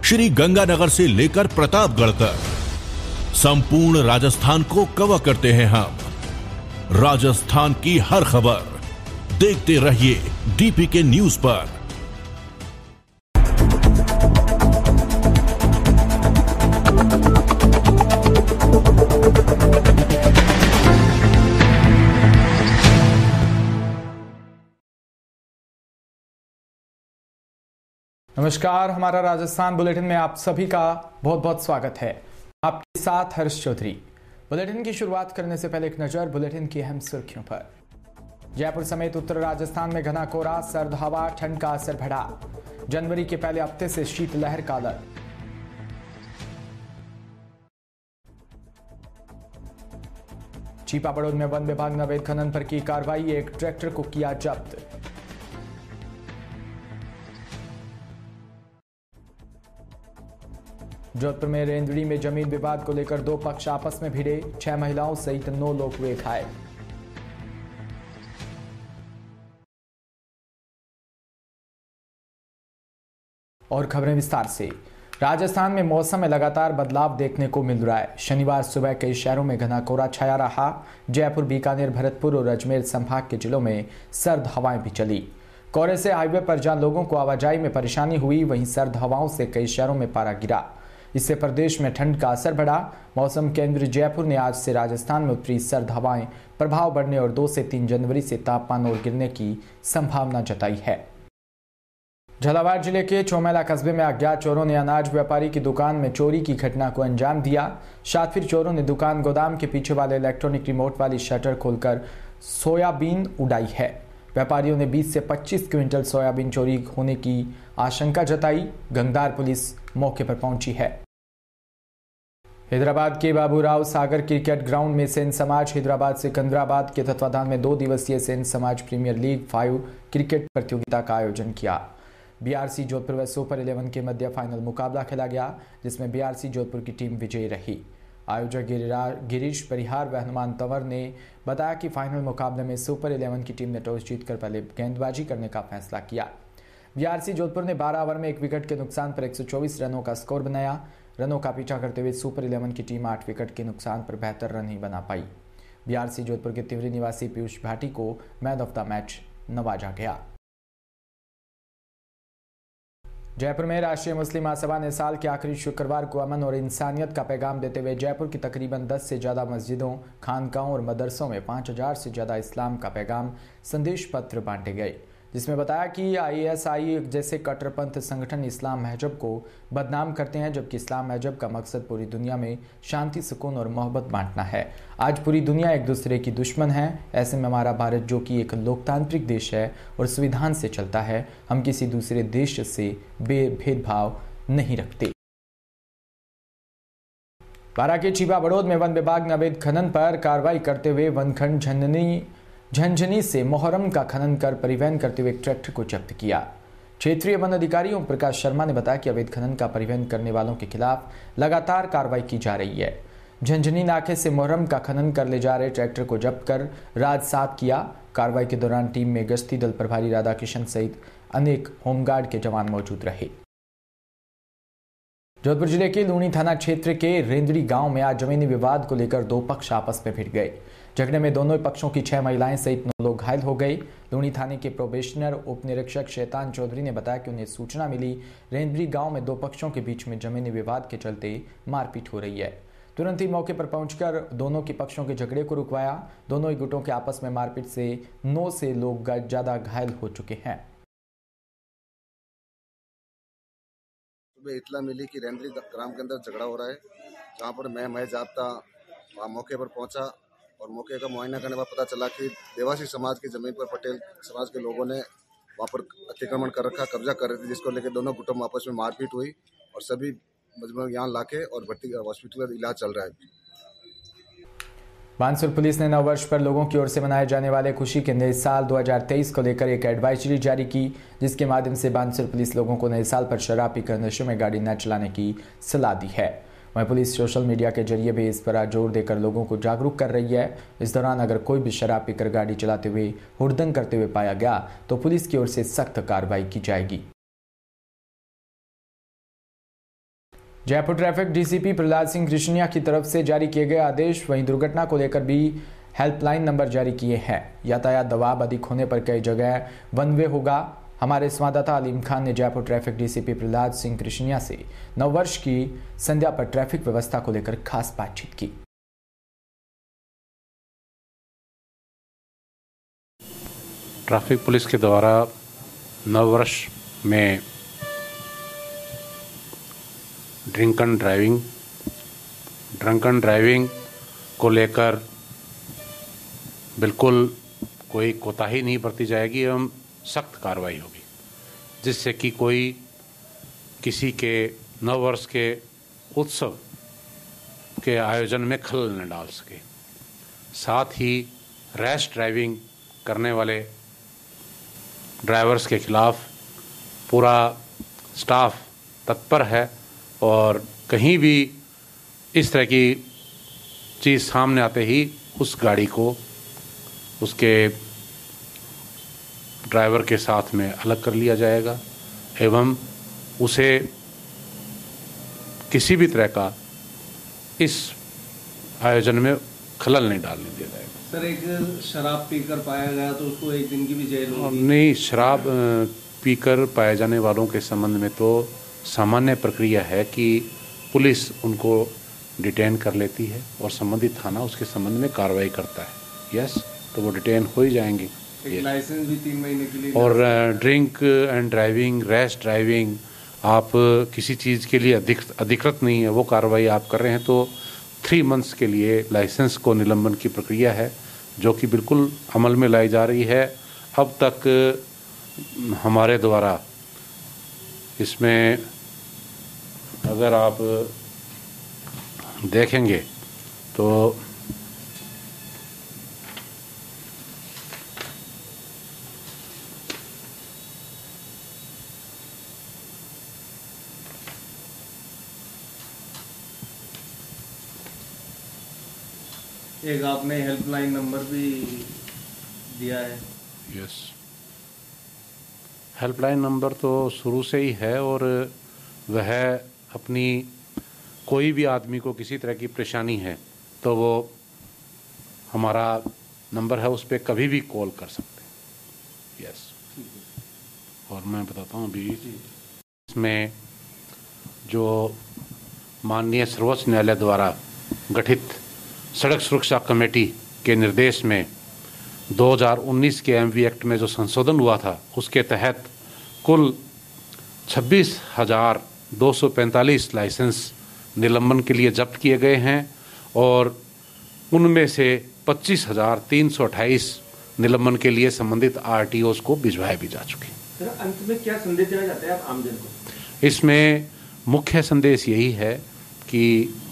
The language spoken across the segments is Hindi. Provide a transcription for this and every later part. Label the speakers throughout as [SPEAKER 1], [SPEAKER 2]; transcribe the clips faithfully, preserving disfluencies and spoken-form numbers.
[SPEAKER 1] श्री गंगानगर से लेकर प्रतापगढ़ तक संपूर्ण राजस्थान को कवर करते हैं हम। राजस्थान की हर खबर देखते रहिए डीपी के न्यूज पर।
[SPEAKER 2] नमस्कार, हमारा राजस्थान बुलेटिन में आप सभी का बहुत बहुत स्वागत है। आपके साथ हर्ष चौधरी। बुलेटिन की शुरुआत करने से पहले एक नजर बुलेटिन की अहम सुर्खियों पर। जयपुर समेत उत्तर राजस्थान में घना कोहरा, सर्द हवा, ठंड का असर बढ़ा। जनवरी के पहले हफ्ते से शीतलहर का अलर्ट। चीपा बड़ौद में वन विभाग ने अवैध खनन पर की कार्रवाई, एक ट्रैक्टर को किया जब्त। जोधपुर में रेंदड़ी में जमीन विवाद को लेकर दो पक्ष आपस में भिड़े, छह महिलाओं सहित नौ लोग हुए घायल। और खबरें विस्तार से। राजस्थान में मौसम में लगातार बदलाव देखने को मिल रहा है। शनिवार सुबह कई शहरों में घना कोहरा छाया रहा। जयपुर, बीकानेर, भरतपुर और अजमेर संभाग के जिलों में सर्द हवाएं भी चली। कोहरे से हाईवे पर जहां लोगों को आवाजाही में परेशानी हुई, वहीं सर्द हवाओं से कई शहरों में पारा गिरा। इससे प्रदेश में ठंड का असर बढ़ा। मौसम केंद्र जयपुर ने आज से राजस्थान में उत्तरी सर्द हवाएं प्रभाव बढ़ने और दो से तीन जनवरी से तापमान और गिरने की संभावना जताई है। झालावाड़ जिले के चौमेला कस्बे में अज्ञात चोरों ने अनाज व्यापारी की दुकान में चोरी की घटना को अंजाम दिया। शातिर चोरों ने दुकान गोदाम के पीछे वाले इलेक्ट्रॉनिक रिमोट वाली शटर खोलकर सोयाबीन उड़ाई है। व्यापारियों ने बीस से पच्चीस क्विंटल सोयाबीन चोरी होने की आशंका जताई। गंगदार पुलिस मौके पर पहुंची है। हैदराबाद के बाबूराव सागर क्रिकेट ग्राउंड में सेन समाज हैदराबाद सिकंदराबाद के तत्वाधान में दो दिवसीय सेन समाज प्रीमियर लीग फाइव क्रिकेट प्रतियोगिता का आयोजन किया। बीआरसी जोधपुर व सुपर इलेवन के मध्य फाइनल मुकाबला खेला गया, जिसमें बीआरसी जोधपुर की टीम विजयी रही। आयोजक गिरीश परिहार व हनुमान तंवर ने बताया कि फाइनल मुकाबले में सुपर इलेवन की टीम ने टॉस जीतकर पहले गेंदबाजी करने का फैसला किया। बीआरसी जोधपुर ने बारह ओवर में एक विकेट के नुकसान पर एक सौ चौबीस रनों का स्कोर बनाया। रनों का पीछा करते हुए सुपर इलेवन की टीम आठ विकेट के नुकसान पर बेहतर रन ही बना पाई। बीआरसी जोधपुर के तिवरी निवासी पीयूष भाटी को मैन ऑफ द मैच नवाजा गया। जयपुर में राष्ट्रीय मुस्लिम महासभा ने साल के आखिरी शुक्रवार को अमन और इंसानियत का पैगाम देते हुए जयपुर की तकरीबन दस से ज्यादा मस्जिदों, खानकाओं और मदरसों में पाँच हजार से ज्यादा इस्लाम का पैगाम संदेश पत्र बांटे गए, जिसमें बताया कि आईएसआई जैसे कट्टरपंथ संगठन इस्लाम महजब को बदनाम करते हैं, जबकि इस्लाम महजब का मकसद पूरी दुनिया में शांति, सुकून और मोहब्बत बांटना है। आज पूरी दुनिया एक दूसरे की दुश्मन है। ऐसे में हमारा भारत, जो कि एक लोकतांत्रिक देश है और संविधान से चलता है, हम किसी दूसरे देश से भेदभाव नहीं रखते। बारा के चीपा बड़ौद में वन विभाग ने अवैध खनन पर कार्रवाई करते हुए वनखंड झंझनी झंझनी से मोहर्रम का खनन कर परिवहन करते हुए एक ट्रैक्टर को जब्त किया। क्षेत्रीय वन अधिकारी ओम प्रकाश शर्मा ने बताया कि अवैध खनन का परिवहन करने वालों के खिलाफ लगातार कार्रवाई की जा रही है। झंझनी नाके से मोहर्रम का खनन कर ले जा रहे ट्रैक्टर को जब्त कर राजसात किया। कार्रवाई के दौरान टीम में गश्ती दल प्रभारी राधाकिशन सहित अनेक होमगार्ड के जवान मौजूद रहे। जोधपुर जिले के लूणी थाना क्षेत्र के रेंदड़ी गांव में आज जमीनी विवाद को लेकर दो पक्ष आपस में भिड़ गए। झगड़े में दोनों पक्षों की छह महिलाएं सहित नौ लोग घायल हो गए। लूणी थाने के प्रोबेशनर उप निरीक्षक शैतान चौधरी ने बताया कि उन्हें सूचना मिली रेंदड़ी गांव में दो पक्षों के बीच में जमीनी विवाद के चलते मारपीट हो रही है। तुरंत ही मौके पर पहुंचकर दोनों के पक्षों के झगड़े को रुकवाया। दोनों ही गुटों के आपस में मारपीट से नौ से लोग ज्यादा घायल हो चुके हैं।
[SPEAKER 3] सुबह इतला मिली कि रेंदड़ी ग्राम के अंदर झगड़ा हो रहा है, जहां पर मैं मैं जाता वहाँ मौके पर पहुंचा और मौके का मुआयना करने के बाद पता चला कि देवासी समाज की जमीन पर पटेल समाज के लोगों ने वहाँ पर अतिक्रमण कर रखा, कब्जा कर रहे थे, जिसको लेकर दोनों गुटों में आपस में मारपीट हुई और सभी मजबूर यहाँ लाके और भर्ती हॉस्पिटल में इलाज चल रहा है।
[SPEAKER 2] बानसूर पुलिस ने नव वर्ष पर लोगों की ओर से मनाए जाने वाले खुशी के नए साल दो हज़ार तेईस को लेकर एक एडवाइजरी जारी की, जिसके माध्यम से बानसूर पुलिस लोगों को नए साल पर शराब पीकर नशे में गाड़ी न चलाने की सलाह दी है। वहीं पुलिस सोशल मीडिया के जरिए भी इस पर जोर देकर लोगों को जागरूक कर रही है। इस दौरान अगर कोई भी शराब पीकर गाड़ी चलाते हुए हुड़दंग करते हुए पाया गया तो पुलिस की ओर से सख्त कार्रवाई की जाएगी। जयपुर ट्रैफिक डीसीपी प्रहलाद सिंह कृष्णिया की तरफ से जारी किए गए आदेश वहीं दुर्घटना को लेकर भी हेल्पलाइन नंबर जारी किए हैं। यातायात दबाव अधिक होने पर कई जगह वन वे होगा। हमारे संवाददाता अलीम खान ने जयपुर ट्रैफिक डीसीपी प्रहलाद सिंह कृष्णिया से नववर्ष की संध्या पर ट्रैफिक व्यवस्था को लेकर खास बातचीत की।
[SPEAKER 4] ट्रैफिक पुलिस के द्वारा नववर्ष में drink and driving drunk and driving को लेकर बिल्कुल कोई कोताही नहीं बरती जाएगी एवं सख्त कार्रवाई होगी, जिससे कि कोई किसी के नववर्ष के उत्सव के आयोजन में खलल न डाल सके। साथ ही रैश ड्राइविंग करने वाले ड्राइवर्स के खिलाफ पूरा स्टाफ तत्पर है और कहीं भी इस तरह की चीज़ सामने आते ही उस गाड़ी को उसके ड्राइवर के साथ में अलग कर लिया जाएगा एवं उसे किसी भी तरह का इस आयोजन में खलल नहीं डालने दिया जाएगा।
[SPEAKER 5] सर, एक शराब पीकर पाया गया तो उसको एक दिन की भी जेल होगी?
[SPEAKER 4] नहीं, शराब पीकर पाए जाने वालों के संबंध में तो सामान्य प्रक्रिया है कि पुलिस उनको डिटेन कर लेती है और संबंधित थाना उसके संबंध में कार्रवाई करता है। यस, तो वो डिटेन हो ही जाएंगे।
[SPEAKER 5] एक लाइसेंस भी तीन महीने के लिए।
[SPEAKER 4] और drink and driving, rash driving, आप किसी चीज़ के लिए अधिक अधिकृत नहीं है वो कार्रवाई आप कर रहे हैं तो थ्री मंथ्स के लिए लाइसेंस को निलंबन की प्रक्रिया है जो कि बिल्कुल अमल में लाई जा रही है। अब तक हमारे द्वारा इसमें अगर आप देखेंगे तो
[SPEAKER 5] एक आपने हेल्पलाइन नंबर भी दिया है।
[SPEAKER 4] यस, हेल्पलाइन नंबर तो शुरू से ही है और वह अपनी कोई भी आदमी को किसी तरह की परेशानी है तो वो हमारा नंबर है उस पर कभी भी कॉल कर सकते हैं। यस, और मैं बताता हूँ अभी इसमें जो माननीय सर्वोच्च न्यायालय द्वारा गठित सड़क सुरक्षा कमेटी के निर्देश में दो हज़ार उन्नीस के एमवी एक्ट में जो संशोधन हुआ था उसके तहत कुल छब्बीस हजार दो सौ पैंतालीस लाइसेंस निलंबन के लिए जब्त किए गए हैं और उनमें से पच्चीस हजार तीन सौ अट्ठाईस निलंबन के लिए संबंधित आरटीओस को भिजवाए भी जा चुके हैं।
[SPEAKER 5] सर, अंत में क्या संदेश देना चाहते हैं आप आमजन को?
[SPEAKER 4] इसमें मुख्य संदेश यही है कि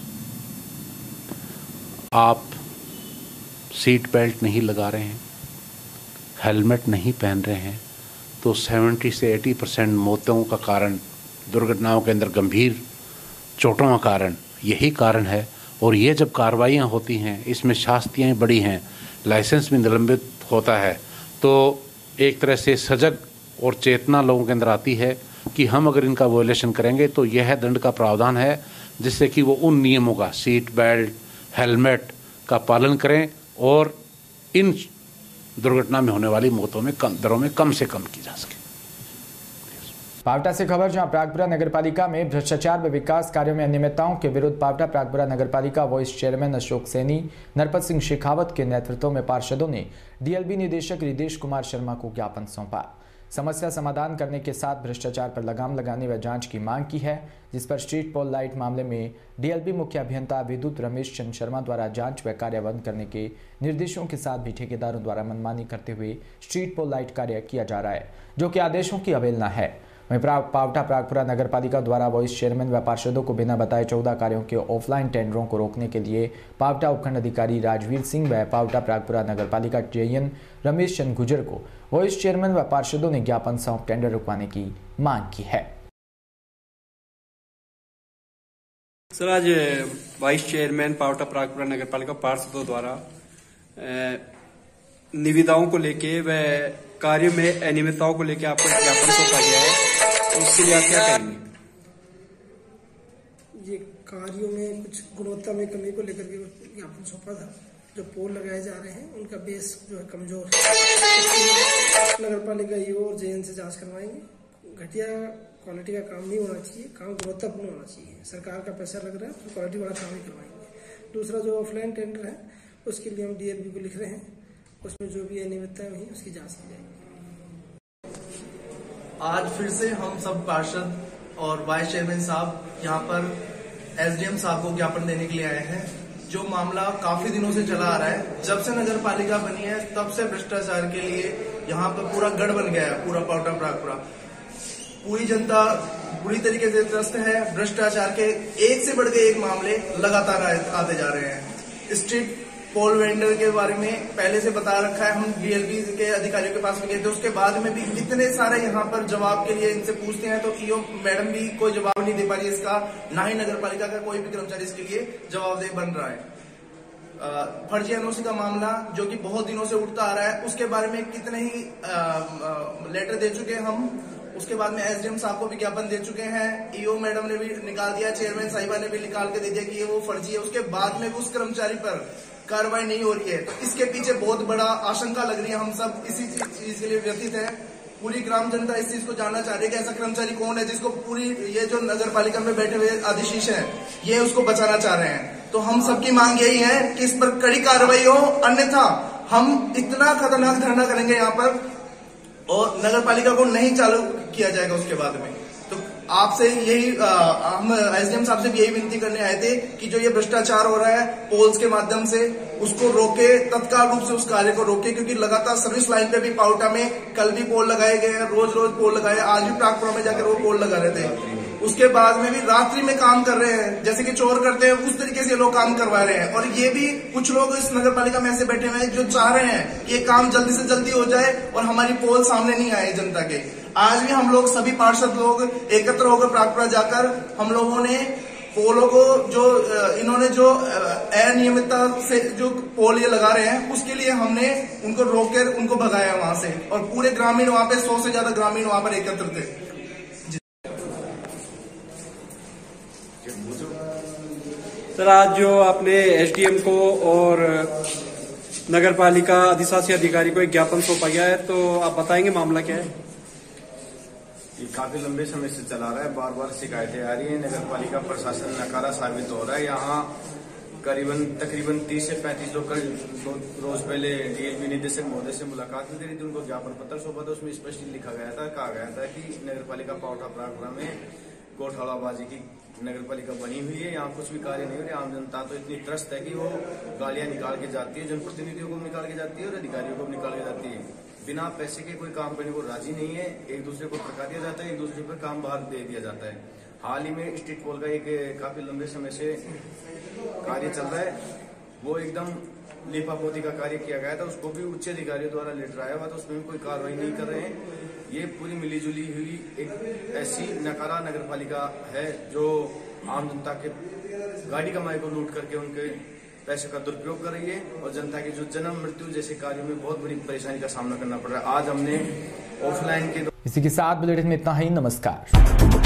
[SPEAKER 4] आप सीट बेल्ट नहीं लगा रहे हैं, हेलमेट नहीं पहन रहे हैं तो सत्तर से अस्सी परसेंट मौतों का कारण, दुर्घटनाओं के अंदर गंभीर चोटों का कारण यही कारण है। और ये जब कार्रवाइयाँ होती हैं इसमें शास्तियाँ बड़ी हैं, लाइसेंस भी निलंबित होता है तो एक तरह से सजग और चेतना लोगों के अंदर आती है कि हम अगर इनका वॉयलेशन करेंगे तो यह दंड का प्रावधान है जिससे कि वो उन नियमों का, सीट बेल्ट, हेलमेट का पालन करें और इन दुर्घटना में होने वाली मौतों में कम दरों में कम से कम की जा सके।
[SPEAKER 2] पावटा से खबर, जहां प्रागपुरा नगरपालिका में भ्रष्टाचार व विकास कार्यों में अनियमितताओं के विरुद्ध पावटा प्रागपुरा नगरपालिका वाइस चेयरमैन अशोक सैनी, नरपत सिंह शेखावत के नेतृत्व में पार्षदों ने डीएलबी निदेशक रिदेश कुमार शर्मा को ज्ञापन सौंपा। समस्या समाधान करने के साथ भ्रष्टाचार पर लगाम लगाने व जांच की मांग की है, जिस पर स्ट्रीट पोल लाइट मामले में डीएलबी मुख्य अभियंता विद्युत रमेश चंद्र शर्मा द्वारा जांच व कार्यान्वयन करने के निर्देशों के साथ भी ठेकेदारों द्वारा मनमानी करते हुए स्ट्रीट पोल लाइट कार्य किया जा रहा है, जो कि आदेशों की अवहेलना है। वहीं पावटा प्रागपुरा नगरपालिका द्वारा वाइस चेयरमैन व पार्षदों को बिना बताए चौदह कार्यों के ऑफलाइन टेंडरों को रोकने के लिए पावटा उपखंड अधिकारी राजवीर सिंह व पावटा प्रागपुरा नगरपालिका चेयन रमेश चंद्र गुजर को वाइस चेयरमैन व पार्षदों ने ज्ञापन सौंप टेंडर रुकवाने की मांग की है।
[SPEAKER 6] सर, आज वाइस चेयरमैन पावटा प्रागपुरा नगरपालिका पार्षदों द्वारा निविदाओं को लेके व कार्य में अनियमितताओं को लेकर आपको ज्ञापन सौंपा गया है, तो उसके लिए आप क्या करेंगे?
[SPEAKER 7] ये कार्यों में कुछ गुणवत्ता में कमी को लेकर के ज्ञापन सौंपा था। जो पोल लगाए जा रहे हैं उनका बेस जो है कमजोर है। नगर पालिका ईओ और जेएन से जांच करवाएंगे। घटिया क्वालिटी का काम नहीं होना चाहिए, काम गुणवत्तापूर्ण होना चाहिए। सरकार का पैसा लग रहा है तो क्वालिटी वाला काम ही करवाएंगे। दूसरा जो ऑफलाइन टेंडर है उसके लिए हम डीएलपी को लिख रहे हैं, उसमें जो भी अनियमितताएं हुई उसकी जांच की जाएगी।
[SPEAKER 8] आज फिर से हम सब पार्षद और वाइस चेयरमैन साहब यहाँ पर एसडीएम साहब को ज्ञापन देने के लिए आए हैं। जो मामला काफी दिनों से चला आ रहा है, जब से नगर पालिका बनी है तब से भ्रष्टाचार के लिए यहाँ पर पूरा गढ़ बन गया है। पूरा पाउटा प्रागपुरा, पूरी जनता बुरी तरीके से त्रस्त है। भ्रष्टाचार के एक से बढ़ के एक मामले लगातार आते जा रहे हैं। स्ट्रीट पोल वेंडर के बारे में पहले से बता रखा है, हम डीएलपी के अधिकारियों के पास में गए थे। उसके बाद में भी इतने सारे यहाँ पर जवाब के लिए इनसे पूछते हैं तो ईओ मैडम भी कोई जवाब नहीं दे पा रही है इसका, ना ही नगर पालिका का कोई भी कर्मचारी इसके लिए जवाबदेह बन रहा है। फर्जी एनओसी का मामला जो कि बहुत दिनों से उठता आ रहा है, उसके बारे में कितने ही आ, आ, लेटर दे चुके हैं हम। उसके बाद में एसडीएम साहब को विज्ञापन दे चुके हैं। ईओ मैडम ने भी निकाल दिया, चेयरमैन साहिबा ने भी निकाल के दे दिया कि ये वो फर्जी है। उसके बाद में उस कर्मचारी पर कार्रवाई नहीं हो रही है, तो इसके पीछे बहुत बड़ा आशंका लग रही है। हम सब इसी चीज के लिए व्यतीत है। पूरी ग्राम जनता इस चीज को जानना चाह रही है कि ऐसा कर्मचारी कौन है जिसको पूरी ये जो नगर पालिका में बैठे हुए आदिशीष हैं ये उसको बचाना चाह रहे हैं। तो हम सबकी मांग यही है कि इस पर कड़ी कार्रवाई हो, अन्यथा हम इतना खतरनाक धरना करेंगे यहाँ पर और नगर पालिका को नहीं चालू किया जाएगा उसके बाद में। तो आपसे यही आ, हम एसडीएम साहब से भी यही विनती करने आए थे कि जो ये भ्रष्टाचार हो रहा है पोल्स के माध्यम से उसको रोके, तत्काल रूप से उस कार्य को रोके, क्योंकि लगातार सर्विस लाइन पे भी पाउटा में कल भी पोल लगाए गए हैं, रोज रोज पोल लगाए। आज भी प्रागपुरा में जाकर वो पोल लगा रहे थे। उसके बाद में भी रात्रि में काम कर रहे हैं, जैसे कि चोर करते हैं उस तरीके से लोग काम करवा रहे हैं। और ये भी कुछ लोग इस नगर पालिका में ऐसे बैठे हुए हैं जो चाह रहे हैं कि ये काम जल्दी से जल्दी हो जाए और हमारी पोल सामने नहीं आए जनता के। आज भी हम लोग सभी पार्षद लोग एकत्र होकर प्रागपुरा जाकर हम लोगों ने पोलों को जो इन्होंने जो अनियमितता से जो पोल ये लगा रहे हैं उसके लिए हमने उनको रोककर उनको भगाया वहां से। और पूरे ग्रामीण वहां पे सौ से ज्यादा ग्रामीण वहां पर एकत्र थे।
[SPEAKER 6] सर, आज जो आपने एसडीएम को और नगर पालिका अधिशासी अधिकारी को एक ज्ञापन सौंपा गया है, तो आप बताएंगे मामला क्या है?
[SPEAKER 9] ये काफी लंबे समय से चला रहा है, बार बार शिकायतें आ रही हैं। नगर पालिका प्रशासन नकारा साबित हो रहा है। यहाँ करीबन तकरीबन तीस से पैंतीस लोग कल रोज पहले डीएलपी निदेशक महोदय से मुलाकात भी करी थी, उनको ज्ञापन पत्र सौंपा था। उसमें स्पष्ट लिखा गया था, कहा गया था कि नगर पालिका पाउटा प्रागपुरा में घोटालाबाजी की नगर पालिका बनी हुई है, यहाँ कुछ भी कार्य नहीं हो रहे। आम जनता तो इतनी त्रस्त है कि वो गालियां निकाल के जाती है, जनप्रतिनिधियों को निकाल के जाती है और अधिकारियों को निकाल के जाती है। बिना पैसे के कोई काम करने को राजी नहीं है। एक दूसरे को थका दिया जाता है, एक दूसरे पर काम बाहर दे दिया जाता है। हाल ही में स्ट्रीट पोल का एक काफी लंबे समय से कार्य चल रहा है, वो एकदम लिपापोती का कार्य किया गया था। उसको भी उच्च अधिकारियों द्वारा लेटर आया हुआ था, उसमें भी कोई कार्रवाई नहीं कर रहे हैं। ये पूरी मिलीजुली हुई एक ऐसी नकारा नगर पालिका है जो आम जनता के गाड़ी कमाई को लूट करके उनके पैसे का दुरुपयोग कर रही है और जनता की जो जन्म मृत्यु जैसे कार्यों में बहुत बड़ी परेशानी का सामना करना पड़ रहा है। आज हमने ऑफलाइन के
[SPEAKER 2] इसी के साथ बुलेटिन में इतना ही। नमस्कार।